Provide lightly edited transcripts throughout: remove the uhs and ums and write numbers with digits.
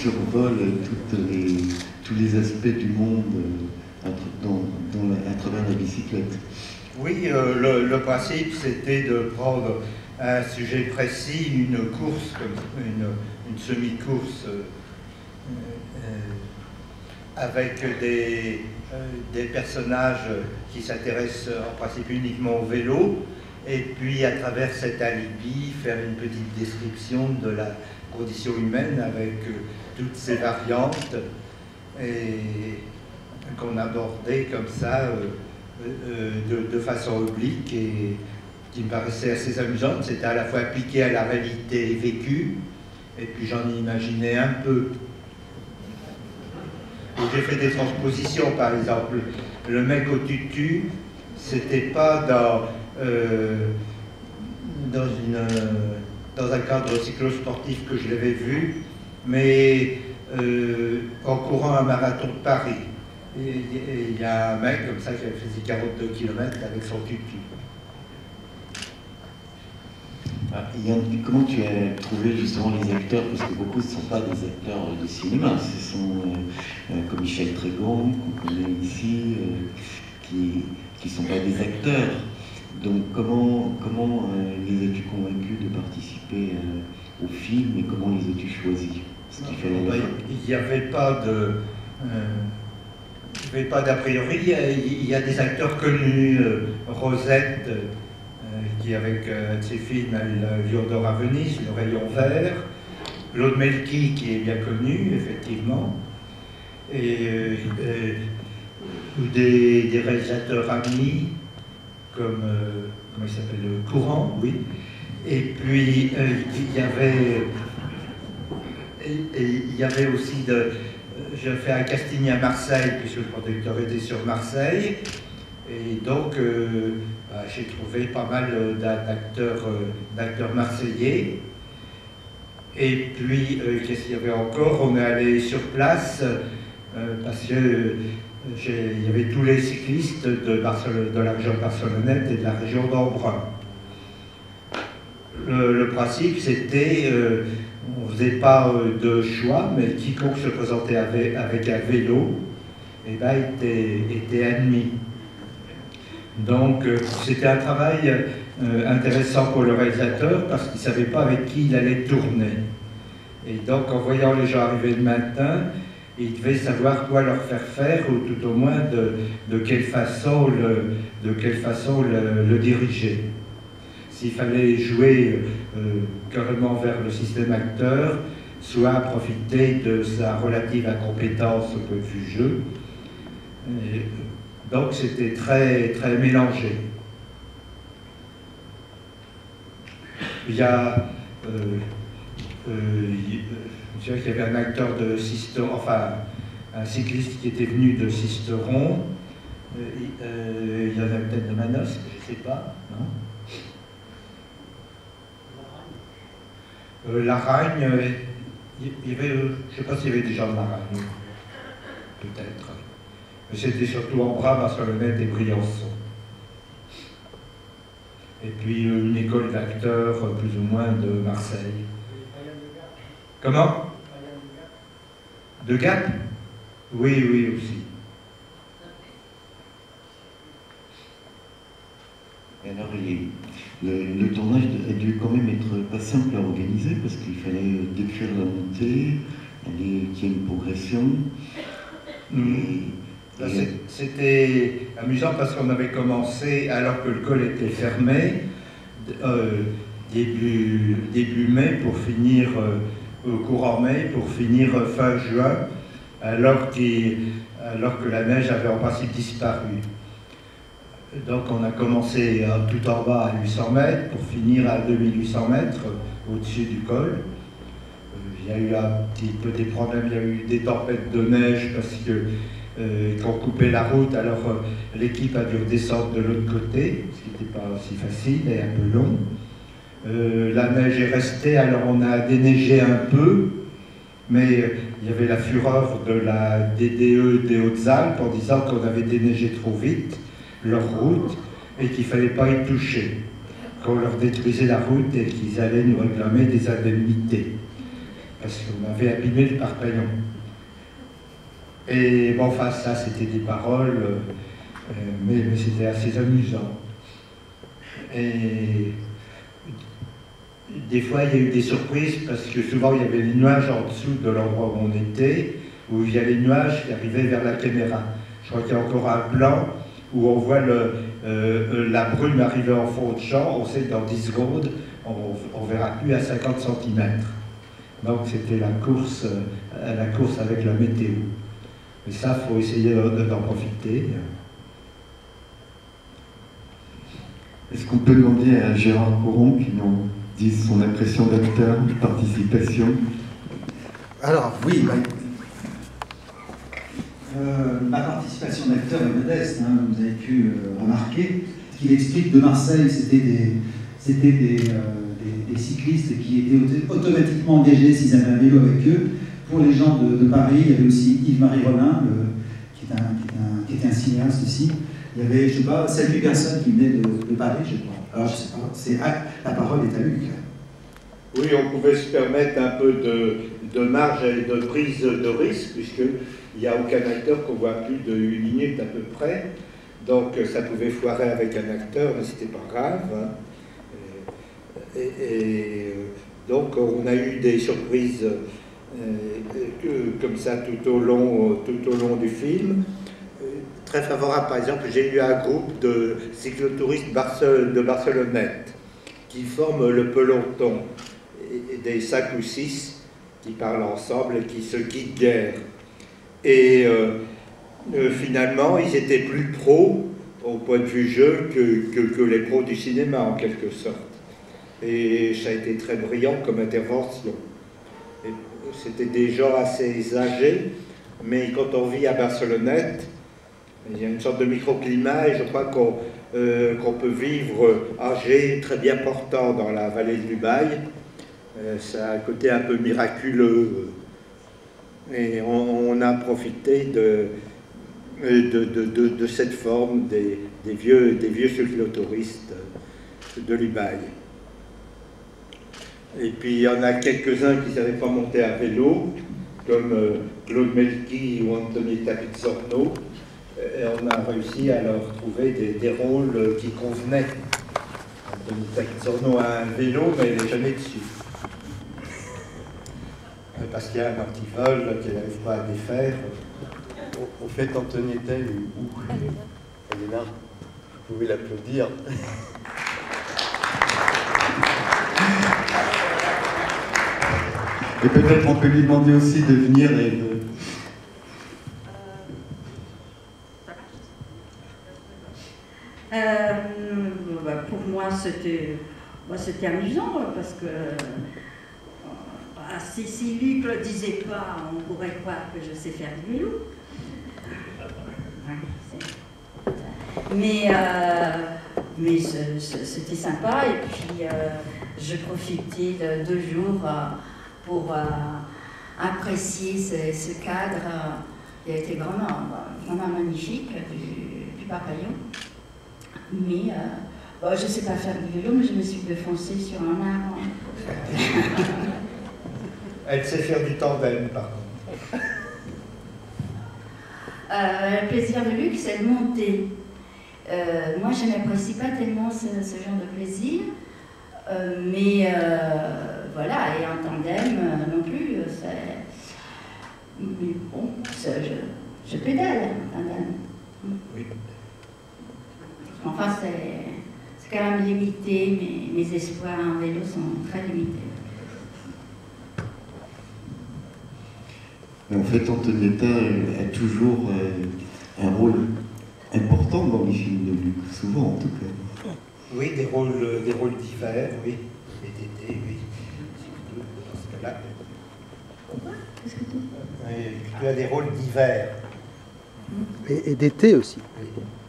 survole tous les aspects du monde à travers la bicyclette. Oui, le principe, c'était de prendre un sujet précis, une course, une semi-course, avec des personnages qui s'intéressent en principe uniquement au vélo, et puis à travers cet alibi, faire une petite description de la condition humaine avec toutes ses variantes, et qu'on abordait comme ça de façon oblique et qui me paraissait assez amusante. C'était à la fois appliqué à la réalité vécue, et puis j'en imaginais un peu. J'ai fait des transpositions, par exemple, le mec au tutu, c'était pas dans un cadre cyclosportif que je l'avais vu, mais en courant un marathon de Paris. Et il y a un mec comme ça qui avait fait 42 km avec son tutu. Comment tu as trouvé justement les acteurs? Parce que beaucoup ne sont pas des acteurs de cinéma, ce sont comme Michel Trégon, qu'on connaît ici, qui ne sont pas des acteurs. Donc comment les as-tu convaincus de participer au film et comment les as-tu choisis? Il n'y avait pas d'a priori. Il y a des acteurs connus, Rosette, qui avec ses films a eu le Lion d'or à Venise, Le Rayon Vert, Claude Melki qui est bien connu, effectivement, et des réalisateurs amis, comme, comment il s'appelle, Courant, oui. Et puis il y avait aussi j'ai fait un casting à Marseille, puisque le producteur était sur Marseille, et donc j'ai trouvé pas mal d'acteurs marseillais. Et puis, qu'est-ce qu'il y avait encore? On est allé sur place, parce que il y avait tous les cyclistes de la région barcelonnaise et de la région d'Embrun. Le principe, c'était, on ne faisait pas de choix, mais quiconque se présentait avec un vélo, eh ben, était admis. Donc c'était un travail intéressant pour le réalisateur parce qu'il ne savait pas avec qui il allait tourner. Et donc en voyant les gens arriver le matin, il devait savoir quoi leur faire faire ou tout au moins de quelle façon le diriger. S'il fallait jouer carrément vers le système acteur, soit profiter de sa relative incompétence au point de vue jeu. Donc c'était très, très mélangé. Il y a, je dirais qu'il y avait un acteur de Sisteron, enfin un cycliste qui était venu de Sisteron. Il y en avait peut-être de Manosque, je ne sais pas, non? Laragne, il y avait, je ne sais pas s'il y avait des gens de Laragne, peut-être. Mais c'était surtout Embrun, Barcelonnette et Briançon. Et puis une école d'acteurs, plus ou moins, de Marseille. Comment? De Gap? Oui, oui, aussi. Et alors, le tournage a dû quand même être pas simple à organiser parce qu'il fallait décrire la montée, qu'il y ait une progression. C'était amusant parce qu'on avait commencé alors que le col était fermé, début mai pour finir, courant mai pour finir fin juin, alors que la neige avait en principe disparu. Donc on a commencé tout en bas à 800 mètres pour finir à 2800 mètres au-dessus du col. Il y a eu un petit peu des problèmes, il y a eu des tempêtes de neige parce que qu'on coupait la route, alors l'équipe a dû redescendre de l'autre côté, ce qui n'était pas aussi facile et un peu long. La neige est restée, alors on a déneigé un peu, mais il y avait la fureur de la DDE des Hautes-Alpes en disant qu'on avait déneigé trop vite leur route et qu'il ne fallait pas y toucher, qu'on leur détruisait la route et qu'ils allaient nous réclamer des indemnités. parce qu'on avait abîmé le Parpaillon. Et bon, enfin, ça, c'était des paroles, mais c'était assez amusant. Et des fois, il y a eu des surprises, parce que souvent, il y avait des nuages en dessous de l'endroit où on était, où il y a les nuages qui arrivaient vers la caméra. Je crois qu'il y a encore un plan où on voit la brume arriver en fond de champ. On sait que dans 10 secondes, on verra plus à 50 cm. Donc c'était la course avec la météo. Mais ça, il faut essayer d'en profiter. Est-ce qu'on peut demander à Gérard Couron qui nous dise son impression d'acteur, de participation? Alors, oui, ma participation d'acteur est modeste, hein, vous avez pu remarquer. Ce qu'il explique de Marseille, c'était des cyclistes qui étaient automatiquement engagés s'ils avaient un vélo avec eux. Pour les gens de Paris, il y avait aussi Yves-Marie Rollin, qui était un cinéaste aussi. Il y avait, je ne sais pas, 7-8 personnes qui venaient de Paris, je crois. Alors, je ne sais pas, la parole est à Luc. Oui, on pouvait se permettre un peu de marge et de prise de risque, puisqu'il n'y a aucun acteur qu'on voit plus de 8 minutes à peu près. Donc ça pouvait foirer avec un acteur, mais c'était pas grave. Hein. Donc on a eu des surprises comme ça tout au long du film. Très favorable, par exemple, j'ai eu un groupe de cyclotouristes de Barcelonnette qui forment le peloton, des 5 ou 6 qui parlent ensemble et qui se quittent guère. Et finalement, ils étaient plus pros au point de vue jeu que les pros du cinéma, en quelque sorte. Et ça a été très brillant comme intervention. C'était des gens assez âgés, mais quand on vit à Barcelonnette, il y a une sorte de microclimat, et je crois qu'on peut vivre âgé, très bien portant dans la vallée de l'Ubaye. Ça a un côté un peu miraculeux. Et on a profité de cette forme des vieux cyclotouristes de l'Ubaye. Et puis il y en a quelques-uns qui ne savaient pas monter à vélo, comme Claude Melki ou Antonietta Pizzorno. Et on a réussi à leur trouver des rôles qui convenaient. Antonietta Pizzorno a un vélo, mais elle n'est jamais dessus. Parce qu'il y a un antivol qu'elle n'arrive pas à défaire. Au fait, Antonietta, elle est où? Elle est là. Vous pouvez l'applaudir. Et peut-être on peut lui demander aussi de venir et de... Pour moi, c'était amusant parce que si Luc ne le disait pas, on pourrait croire que je sais faire du vélo. Mais c'était sympa et puis je profitais de 2 jours pour apprécier ce cadre qui a été vraiment magnifique du Parpaillon. Mais je ne sais pas faire du vélo, mais je me suis défoncée sur un arbre. Elle sait faire du tandem, par contre. Le plaisir de Luc, c'est de monter. Moi, je n'apprécie pas tellement ce genre de plaisir, mais voilà, et en tandem non plus. Mais bon, je pédale en tandem. Oui. Enfin, c'est quand même limité, mes espoirs en vélo sont très limités. En fait, Antonietta a toujours un rôle important dans les films de Luc, souvent en tout cas. Oui, des rôles divers, oui. Et d'été, oui. Dans ce cas-là. Qu'est-ce que tu dis? Tu as des rôles divers. Et d'été aussi. Oui.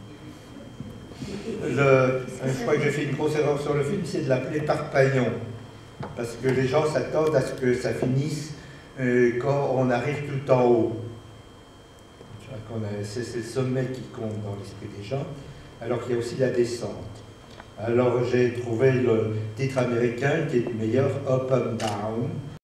Je crois que j'ai fait une grosse erreur sur le film, c'est de l'appeler Parpaillon. Parce que les gens s'attendent à ce que ça finisse quand on arrive tout en haut. C'est le sommet qui compte dans l'esprit des gens, alors qu'il y a aussi la descente. Alors j'ai trouvé le titre américain qui est le meilleur, Up and Down.